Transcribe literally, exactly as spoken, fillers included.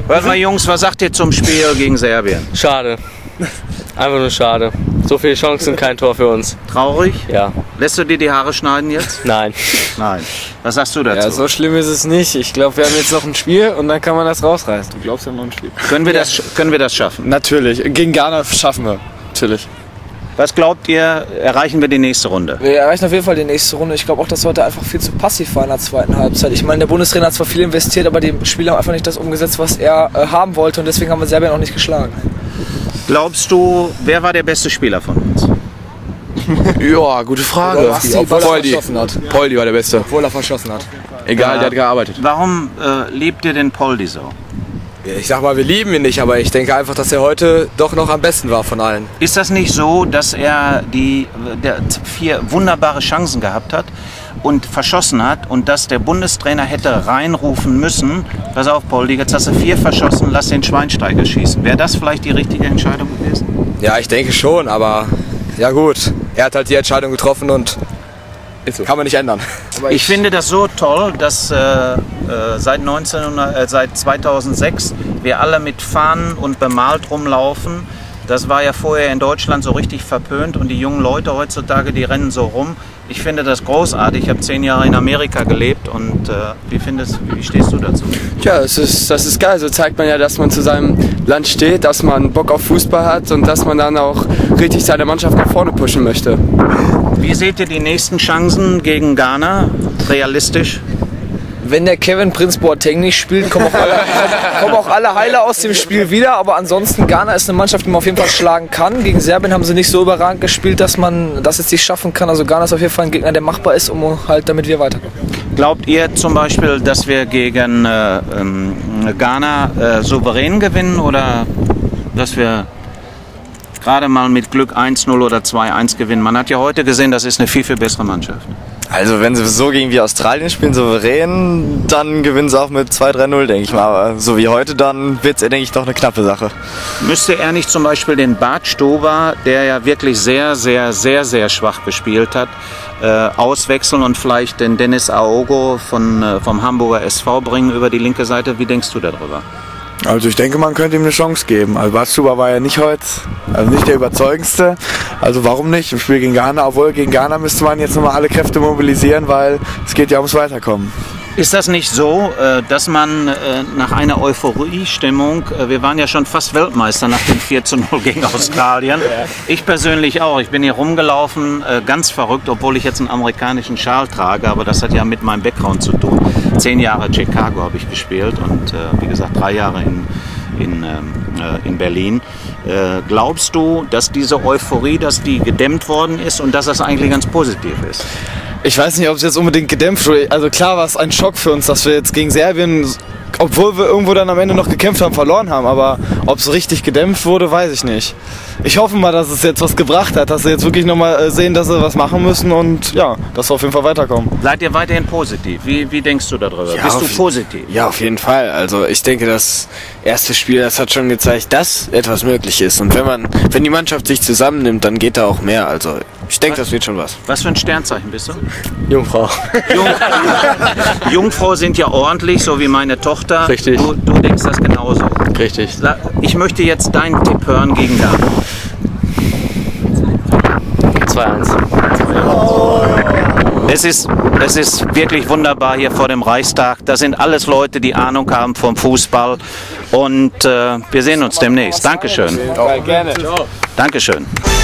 Hört mal Jungs, was sagt ihr zum Spiel gegen Serbien? Schade. Einfach nur schade. So viele Chancen, kein Tor für uns. Traurig? Ja. Lässt du dir die Haare schneiden jetzt? Nein. Nein. Was sagst du dazu? Ja, so schlimm ist es nicht. Ich glaube, wir haben jetzt noch ein Spiel und dann kann man das rausreißen. Du glaubst ja noch ein Spiel. Können wir, ja. das, können wir das schaffen? Natürlich. Gegen Ghana schaffen wir. Natürlich. Was glaubt ihr, erreichen wir die nächste Runde? Wir erreichen auf jeden Fall die nächste Runde. Ich glaube auch, dass wir heute einfach viel zu passiv waren in der zweiten Halbzeit. Ich meine, der Bundestrainer hat zwar viel investiert, aber die Spieler haben einfach nicht das umgesetzt, was er äh, haben wollte. Und deswegen haben wir Serbien auch nicht geschlagen. Glaubst du, wer war der beste Spieler von uns? Ja, gute Frage. Obwohl er Poldi. verschossen hat. Poldi war der Beste. Obwohl er verschossen hat. Egal, äh, der hat gearbeitet. Warum äh, liebt ihr den Poldi so? Ich sag mal, wir lieben ihn nicht, aber ich denke einfach, dass er heute doch noch am besten war von allen. Ist das nicht so, dass er die der vier wunderbare Chancen gehabt hat und verschossen hat und dass der Bundestrainer hätte reinrufen müssen, pass auf Poldi, jetzt hast du vier verschossen, lass den Schweinsteiger schießen. Wäre das vielleicht die richtige Entscheidung gewesen? Ja, ich denke schon, aber ja gut, er hat halt die Entscheidung getroffen und Ist so. kann man nicht ändern. Ich finde das so toll, dass äh, äh, seit, neunzehnhundert, äh, seit zweitausendsechs wir alle mit Fahnen und bemalt rumlaufen. Das war ja vorher in Deutschland so richtig verpönt und die jungen Leute heutzutage, die rennen so rum. Ich finde das großartig. Ich habe zehn Jahre in Amerika gelebt und äh, wie, findest, wie stehst du dazu? Ja, das ist, das ist geil. So zeigt man ja, dass man zu seinem Land steht, dass man Bock auf Fußball hat und dass man dann auch richtig seine Mannschaft nach vorne pushen möchte. Wie seht ihr die nächsten Chancen gegen Ghana? Realistisch? Wenn der Kevin Prince Boateng nicht spielt, kommen auch, alle, kommen auch alle Heile aus dem Spiel wieder. Aber ansonsten, Ghana ist eine Mannschaft, die man auf jeden Fall schlagen kann. Gegen Serbien haben sie nicht so überragend gespielt, dass man das jetzt nicht schaffen kann. Also Ghana ist auf jeden Fall ein Gegner, der machbar ist, um halt, damit wir weiterkommen. Glaubt ihr zum Beispiel, dass wir gegen äh, ähm, Ghana äh, souverän gewinnen oder dass wir gerade mal mit Glück eins null oder zwei eins gewinnen? Man hat ja heute gesehen, das ist eine viel, viel bessere Mannschaft. Also wenn sie so gegen wie Australien spielen, souverän, dann gewinnen sie auch mit zwei drei null, denke ich mal. Aber so wie heute, dann wird es, denke ich, doch eine knappe Sache. Müsste er nicht zum Beispiel den Bart Stober, der ja wirklich sehr, sehr, sehr, sehr schwach gespielt hat, äh, auswechseln und vielleicht den Dennis Aogo von, äh, vom Hamburger S V bringen über die linke Seite? Wie denkst du darüber? Also ich denke, man könnte ihm eine Chance geben. Also Bartstuber war ja nicht heute, also nicht der überzeugendste. Also warum nicht? Im Spiel gegen Ghana, obwohl gegen Ghana müsste man jetzt nochmal alle Kräfte mobilisieren, weil es geht ja ums Weiterkommen. Ist das nicht so, dass man nach einer Euphorie-Stimmung, wir waren ja schon fast Weltmeister nach dem vier zu null gegen Australien, ich persönlich auch, ich bin hier rumgelaufen, ganz verrückt, obwohl ich jetzt einen amerikanischen Schal trage, aber das hat ja mit meinem Background zu tun. Zehn Jahre Chicago habe ich gespielt und wie gesagt drei Jahre in, in, in Berlin. Glaubst du, dass diese Euphorie, dass die gedämmt worden ist und dass das eigentlich ganz positiv ist? Ich weiß nicht, ob es jetzt unbedingt gedämpft wurde. Also klar war es ein Schock für uns, dass wir jetzt gegen Serbien, obwohl wir irgendwo dann am Ende noch gekämpft haben, verloren haben. Aber ob es richtig gedämpft wurde, weiß ich nicht. Ich hoffe mal, dass es jetzt was gebracht hat, dass sie jetzt wirklich nochmal sehen, dass sie was machen müssen und ja, dass wir auf jeden Fall weiterkommen. Seid ihr weiterhin positiv? Wie, wie denkst du darüber? Ja, Bist du auf, positiv? Ja, auf jeden Fall. Also ich denke, das erste Spiel, das hat schon gezeigt, dass etwas möglich ist. Und wenn man, wenn die Mannschaft sich zusammennimmt, dann geht da auch mehr. Also ich denke, das wird schon was. Was für ein Sternzeichen bist du? Jungfrau. Jung, Jungfrau sind ja ordentlich, so wie meine Tochter. Richtig. Du, du denkst das genauso. Richtig. Ich möchte jetzt deinen Tipp hören gegen Ghana. zwei eins. Es ist, es ist wirklich wunderbar hier vor dem Reichstag. Das sind alles Leute, die Ahnung haben vom Fußball. Und äh, wir sehen uns demnächst. Dankeschön. Ja, gerne. Dankeschön.